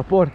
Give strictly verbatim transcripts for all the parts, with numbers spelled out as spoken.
Vapor.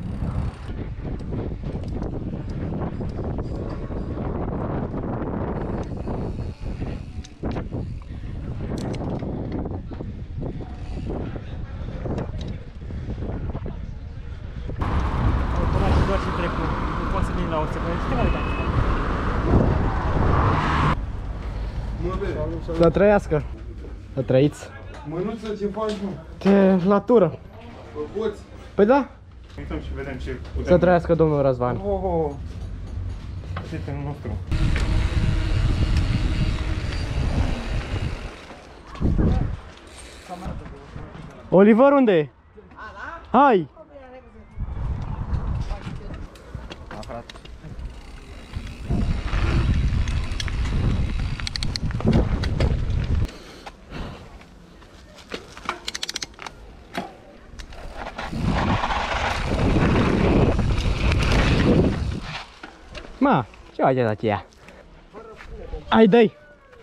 Să trăiască. Să trăiți. Mânuță, ce faci, mă? Te natură. Poți? Păi da. Uităm și vedem ce putem. Să trăiască domnul Răzvan. Oh, oh, oh. Prietenul nostru. Oliver, unde e? Hai! Ma, ce faceți aceea? Hai, dă-i!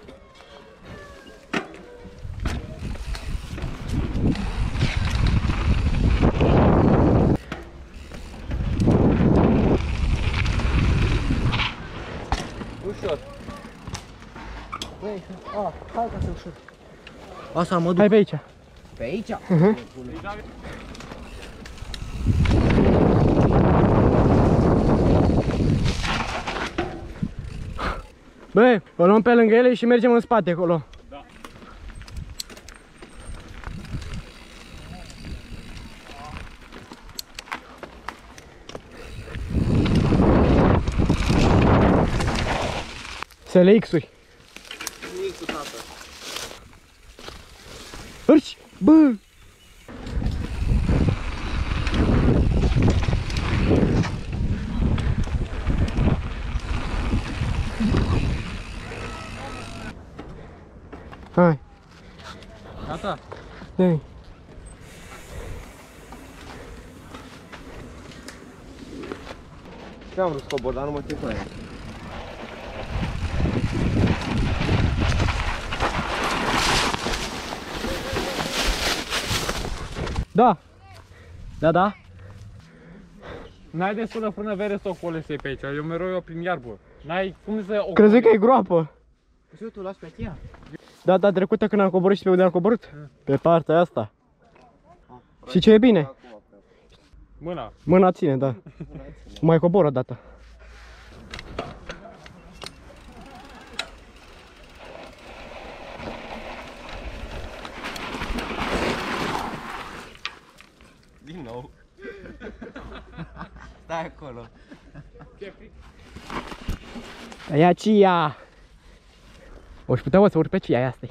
Ușor. Băi, a, hai ca să ușor. Asta mă duc. Hai pe aici. Pe aici? Uh-huh. Băi, o luăm pe lângă ele și mergem în spate acolo. Da. S L X-uri. Nimic, tată. Urci! Bă! Hai. Gata? Dă-i. Ce-am vrut să cobor, dar nu mă țin cu aia. Da. Da, da. N-ai destulă frână verde să o colesei pe aici, eu mereu eu prin iarbă. N-ai cum să o Crezi că e groapă. Și tu lași pe aceea? Data trecută când am coborât și pe unde am coborât? Pe partea asta. Și ce e bine? Mâna. Mâna ține, da. Mai cobor o dată. Din nou. Stai acolo. Ia cia! O și putea, mă, să urc pe cia asta.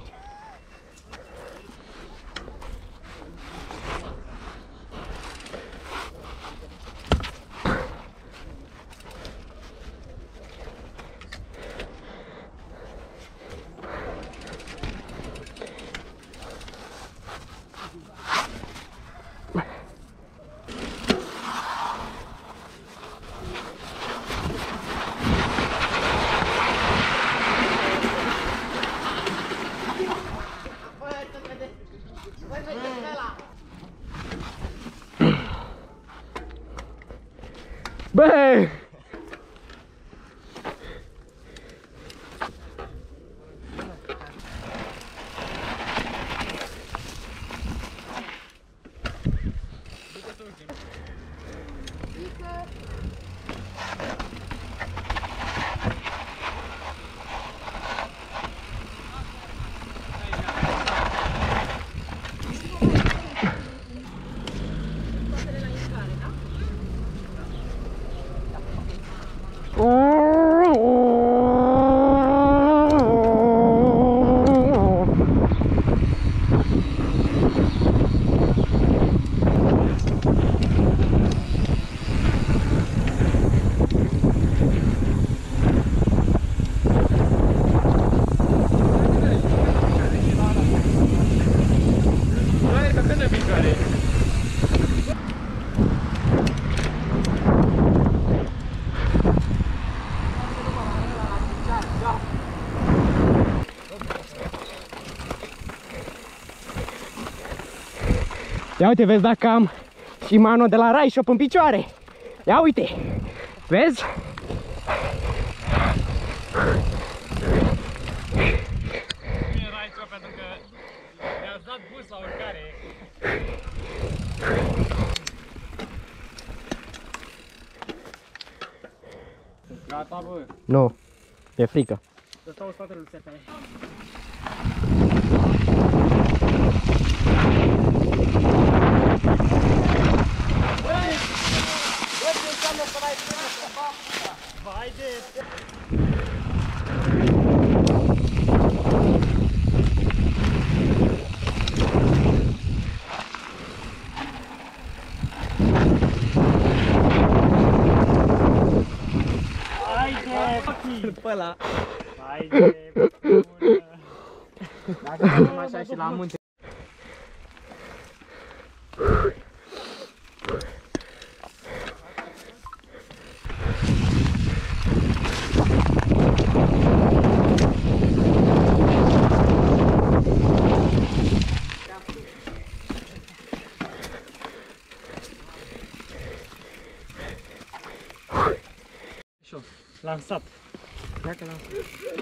Băi! Ia uite, vezi dacă am Și Mano de la Rai Shop în picioare. Ia uite. Vezi? Nu era aici pentru că mi-ați dat bus la urcare. Gata, bă. Nu. E frică. Să stau în spatele lui Seta. Vai de... Pe ăla. Hai de bună. Dacă facem așa și la munte. Lansat. Dacă lansat.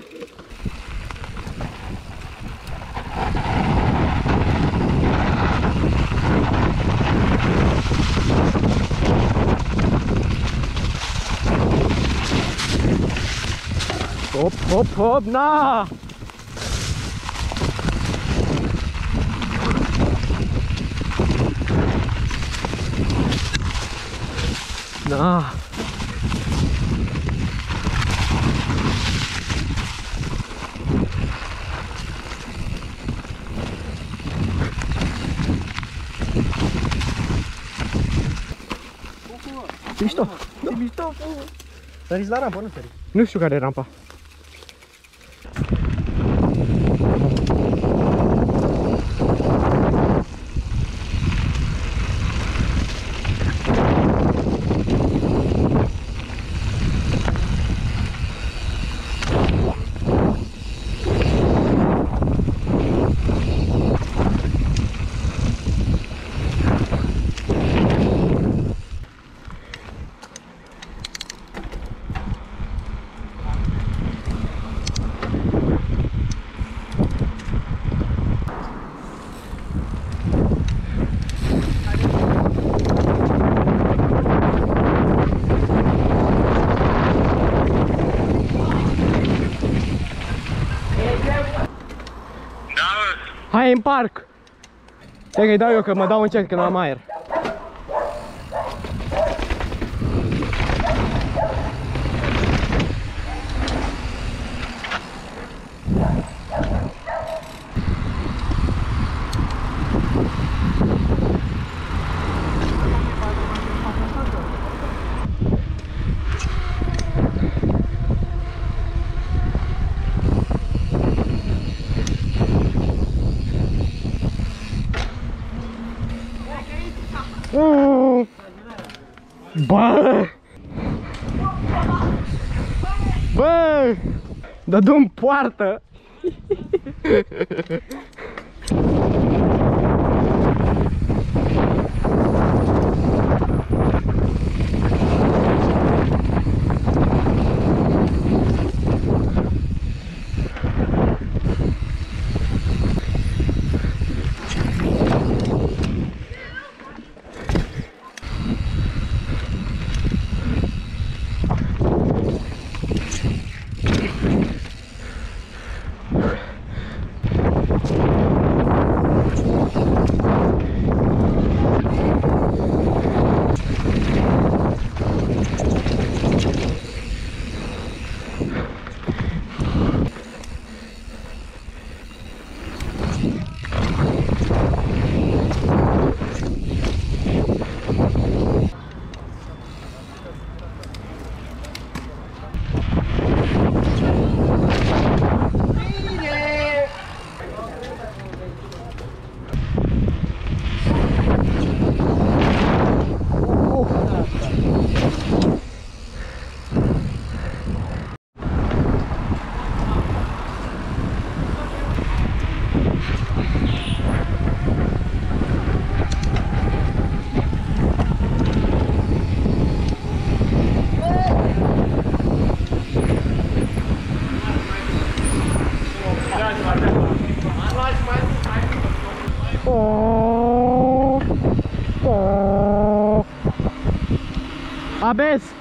Hop, hop, hop, na! Na! Ce mișto! Ce mișto, săriți la rampă, nu săriți. Nu știu care e rampa. Hai în parc! Stai că-i dau eu, că mă dau încet când am aer. Uh, bă! Bă! Dă dă-mi poartă! ABS!